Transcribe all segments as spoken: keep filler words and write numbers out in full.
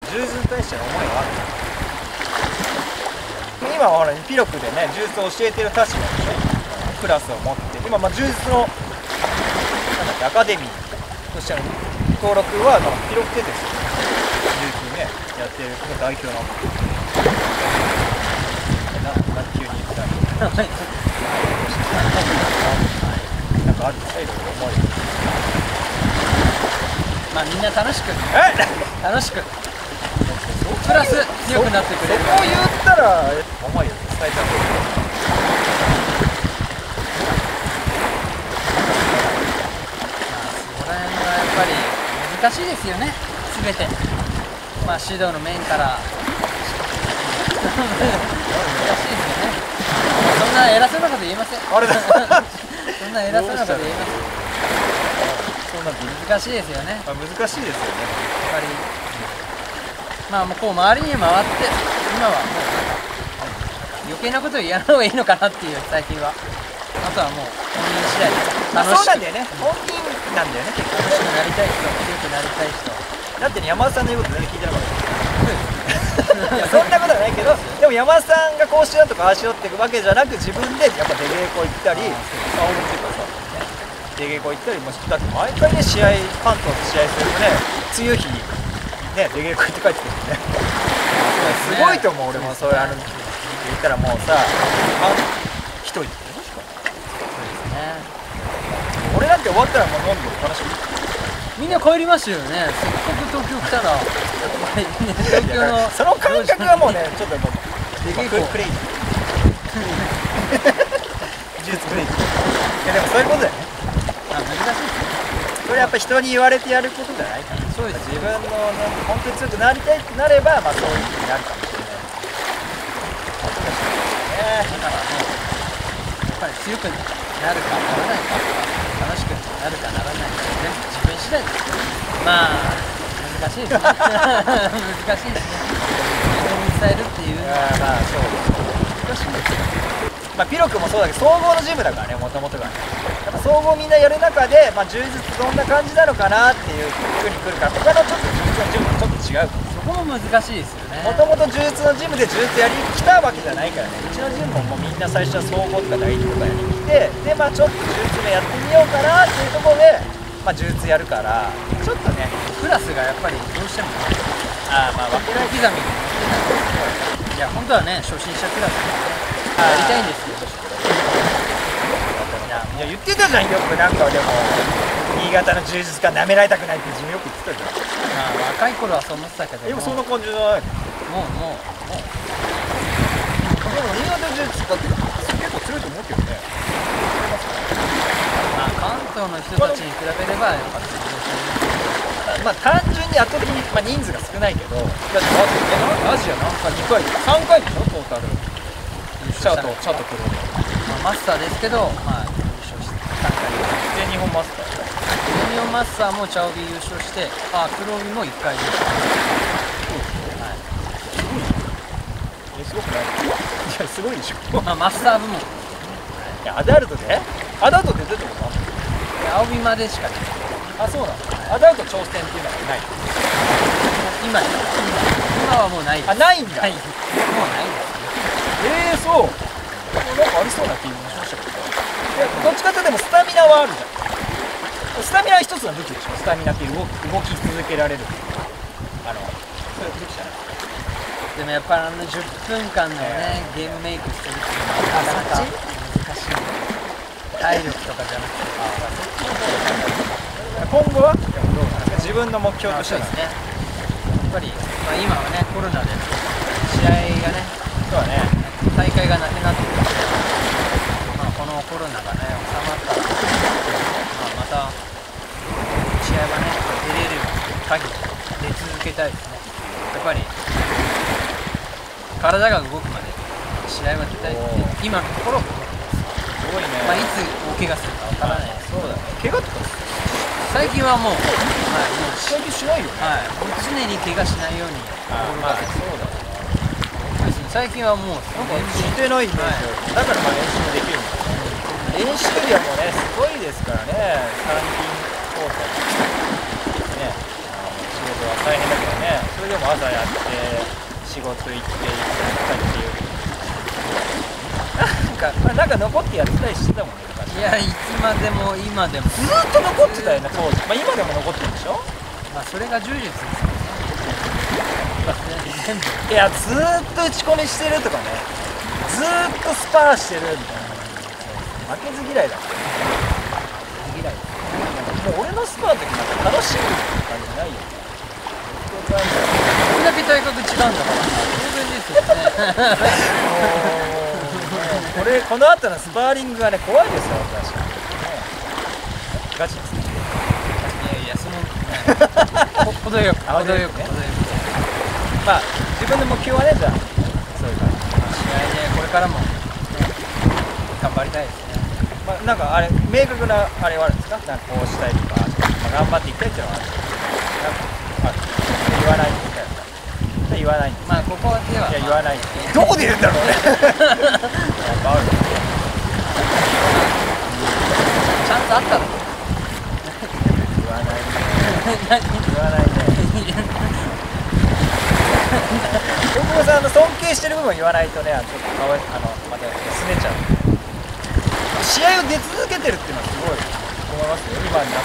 柔術に対しての思いはある。今はほらピロクでね柔術を教えてる立場でねクラスを持って今まあ柔術のなんだっけアカデミーとしての登録はまあピロクテですよ。柔術ねやってる代表なの。ななん急に言ったなんかあるんですかいろいろ思い。 まあみんな楽しくえ楽しくプラス強くなってくれる。 そこを言ったら思いを伝えちゃう。 そこら辺はやっぱり難しいですよね全て。まあ指導の面から難しいですよね。そんな偉そうなこと言えません。 あれだそんな偉そうなこと言えません。 そんな難しいですよね。 難しいですよね。 やっぱりまあもうこう周りに回って今はもう余計なことを言わない方がいいのかなっていう最近は。あとはもう本人次第で楽しく、 そうなんだよね。本人なんだよね結構。 楽しくなりたい人、強くなりたい人。 だってね山田さんの言うこと全然聞いてなかった。いやそんなことはないけど、でも山田さんがこうしようとかああしようっていくわけじゃなく自分でやっぱ出稽古行ったり、あ俺っていうかさ、ね、出稽古行ったりもだって毎回ね試合関東と試合するとね梅雨日にね出稽古行って帰ってくるんでね。すごいと思う俺もそれあの言ったらもうさ一人でしかも。俺なんて終わったらもう飲んで楽しみ。 みんな帰りますよね。せっかく東京来たらやっぱりね東京のその感覚はもうねちょっともう出稽古クレイジー技術クレイジー。いやでもそういうことだよね。 あ難しいですね。 それやっぱ人に言われてやることじゃないから。 そうです。 自分のね本当に強くなりたいってなればまあそういう風になるかもしれない。ねだからねやっぱり強くなるかならないか、楽しくなるかならないか全部自分次第です。まあ難しいですね。難しいですね。人に伝えるっていうのはまあそう難しいですよ。まあピロ君もそうだけど総合のジムだからねもともとがね。やっぱ総合みんなやる中でまあ柔術どんな感じなのかなっていう風に来るから他のちょっと柔術のジムとちょっと違うから。 そこも難しいですよね。 もともと柔術のジムで柔術やりに来たわけじゃないからね。うちのジムももうみんな最初は総合とか第一とかやりに来てでまあちょっと柔術もやってみようかなっていうところでまあ柔術やるからちょっとねクラスがやっぱりどうしてもねああまあ分けられ刻みにいや本当はね初心者クラスでやりたいんですけどいやいや言ってたじゃんよくなんかでも新潟の柔術家なめられたくないって自分よく言ってたじゃん。 まあ若い頃はそう思ってたけどでもそんな感じじゃないの。 もうもうもうでも新潟の柔術家って結構強いと思うけどね。 まあ関東の人たちに比べればやっぱまあ単純に圧倒的に、まあ、人数が少ないけどだってアジアなんかにかいさんかいでしょトータルチャートチャート黒まあマスターですけどまあ優勝してさんかい全日本マスター全日本マスターもチャオビ優勝してあ黒帯もいっかい優勝えすごくない？いやすごいでしょ。 まあマスター部門いやアダルトでアダルトで出てることあるの？ 青帯までしか出てない。 あそうなの。アダルト挑戦っていうのはない。 今今はもうないです。 あないんだ。 はいもうないです。 えー、そうなんかありそうな気もしましたけど。いやどっちかっていうとでもスタミナはあるじゃん。スタミナは一つの武器でしょ。スタミナっていう動き動き続けられるあのそういう武器じゃない。 でもやっぱあのじゅっぷんかんのね、ゲームメイクするっていうのはなかなか難しい。体力とかじゃなくて今後は自分の目標としてはですね。やっぱり、まあ、今はねコロナで試合がねそうだね大会がなくなってくるので、まあ、このコロナがね収まったら、まあ、また試合はね出れる限り出続けたいですね。やっぱり体が動くまで試合は出たいって今のところ思ってます。 すごいね。 まあ、いつ大怪我するかわからない。 そうだね。怪我とか最近はもう、はい、もう最近しないよね。 はい、もう常に怪我しないように心がけて、 そうだね。 最近はもうなんかしてないイメージある。だからまあ練習もできるんだね。練習量もねすごいですからね。三筋交代ね、あの仕事は大変だけどね。それでも朝やって仕事行って帰っていうなんかなんか残ってやってたりしてたもんね昔。 いや、いつまでも今でもずーっと残ってたよね当時。まあ今でも残ってるでしょ。 まあそれが柔術ですよね。全部いやずーっと打ち込みしてるとかね、ずーっとスパーしてるみたいな、負けず嫌いだって嫌いです。 もう俺のスパーの時なんか楽しむって感じないよね。 これだけ体格違うんだから当然ですよね。 これこの後のスパーリングがね怖いですよ私、ね、ガチですね。 いやいや、そのほ程よくあ程よくね程よくまあ自分の目標はね、じゃあそういう感じ、 試合でこれからも頑張りたいですね。 まあ、なんかあれ明確なあれはあるんですか。なんかこうしたいとか、まあ、頑張っていきたいっていうのはあるんですか。なんかある言わないんですか。言わないんです。 まあここでは、 いや言わない。どこで言うんだろうね。やっぱある。 チャンスあったの。 言わないね。言わないね。大久保さんの尊敬してる部分言わないとね、ちょっとかわいあのまたすねちゃう。試合を出続けてるっていうのはすごい思いますよ今になって。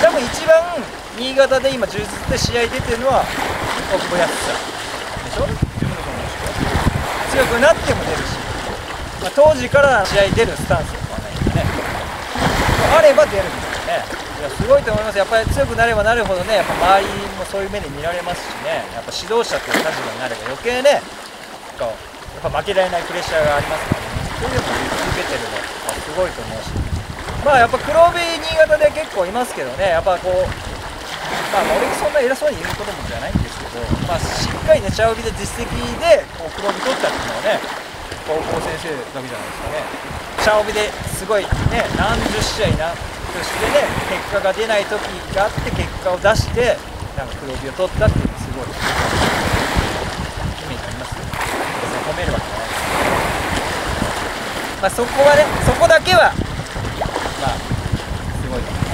多分一番新潟で今充実で試合出てるのは大久保康さんでしょ。自分のところでしょ。強くなっても出るし、まあ、当時から試合出るスタンスはないんでね、あれば出るんですよね。いやすごいと思います。やっぱり強くなればなるほどね、やっぱ周りもそういう目で見られますしね、やっぱ指導者という立場になれば余計ね、こうやっぱ負けられないプレッシャーがありますからね、それでも続けてるのはすごいと思うし、まあやっぱ黒帯新潟で結構いますけどね、やっぱこう、まあ俺そんな偉そうに言うこともじゃないんですけど、まあしっかりね茶帯で実績でこう黒帯取ったっていうのはね、高校先生だけじゃないですかね。茶帯ですごいね、何十試合何としてね、結果が出ない時があって結果を出してなんか黒帯を取ったっていうのはすごい意味になりますよ。褒めるわけじゃないです。まあそこはね、そこだけはまあすごいと思います。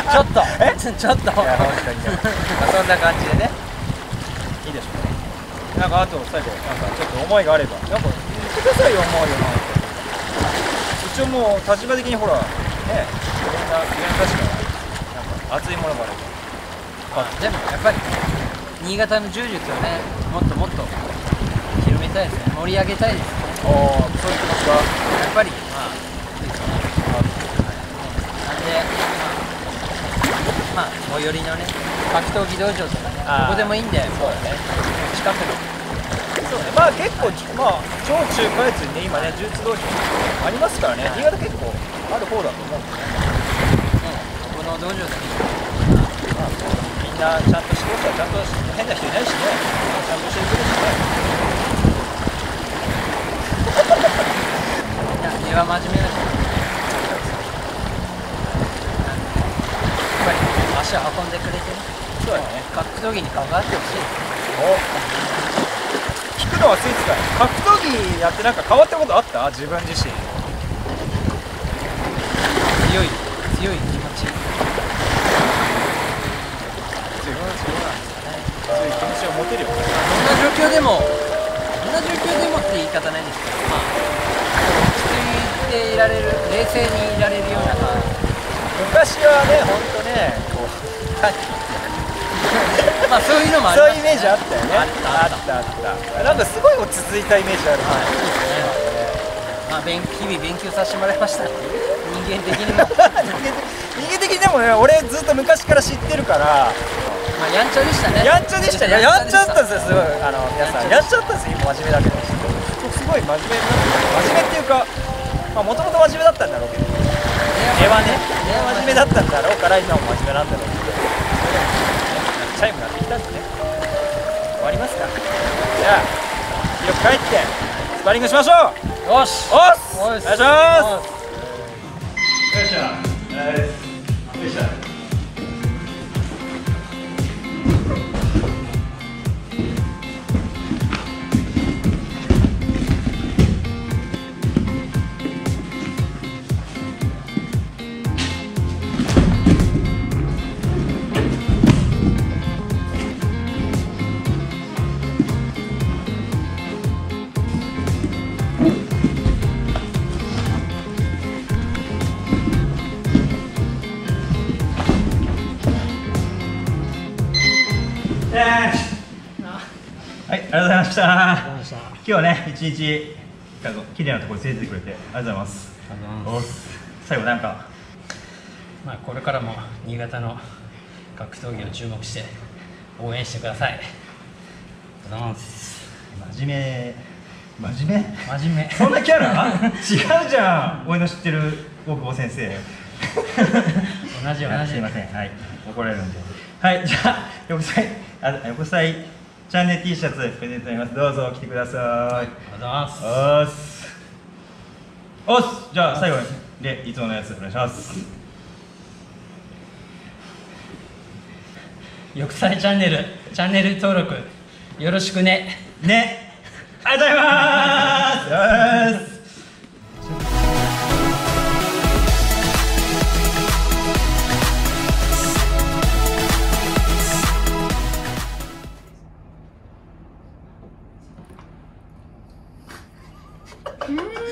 ちょっとえちょっといや本当にね、まあそんな感じでねいいでしょうね。なんかあと最後なんかちょっと思いがあればなんか言ってくださいよ。思いをなんか一応もう立場的にほらね、いろんな現確かなんか熱いものがあれば、 まあでもやっぱり新潟の柔術をね、もっともっと広めたいですね。盛り上げたいですね。 ああそういう気持ちがやっぱりまあなんでまあ最寄りのね格闘技道場とかね、 あーどこでもいいんで、 そうだね。 近くのそうね、まあ結構まあ小中下越にね今ね柔術道場ありますからね、新潟結構ある方だと思うんでね。 ここの道場でまあ、みんなちゃんと指導者はちゃんと変な人いないしね、ちゃんとしてるけどね。 いや根は真面目な人、やっぱり足を運んでくれてね、 そうだね。 格闘技に関わってほしいですね。 お聞くのはついつかい。格闘技やってなんか変わったことあった？自分自身。 強い強い気持ち、 強いそうなんですかね。 そういう気持ちを持てるよね。 どんな状況でもどんな状況でもって言い方ないですけど、まあ落ち着いていられる、冷静にいられるような、 昔はね、ほんとね、こうまあそういうのもありますね。 そういうイメージあったよね。 あったあったあったあった。なんかすごい落ち着いたイメージある。 はい、そうですね。まあ勉日々勉強させてもらいました。人間的にも。 人間的にでもね、俺ずっと昔から知ってるから、 まあやんちゃでしたね。 やんちゃでしたね。やんちゃだったんですよ、すごい。 やあの皆さんやんちゃだったんですよ。今真面目だけど。すごい真面目な真面目っていうか、まあもともと真面目だったんだろうけど、根はね、根は真面目だったんだろうから今も真面目なんだろうけど、チャイムが鳴ってきたんですね。終わりますか。じゃあよく帰ってスパーリングしましょう。 よし。 おっす。お願いします。よいしょ。はい。よいしょ。 はい、ありがとうございました。今日はね、一日綺麗なところ連れてってくれてありがとうございます。 ありがとうございます。 最後なんか、 まあこれからも新潟の格闘技を注目して応援してください。ありがとうございます。 真面目真面目真面目そんなキャラ違うじゃん。俺の知ってる大久保先生同じ同じ。 すいません、はい、怒られるんで。はい、じゃあ横斎あ横斎チャンネル T シャツプレゼントになります。どうぞ着てください。 ありがとうございます。 おっすおっす。じゃあ最後でいつものやつお願いします。 横斎チャンネルチャンネル登録よろしくねね、ありがとうございます。よーし。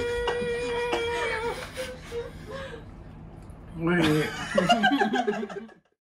うーん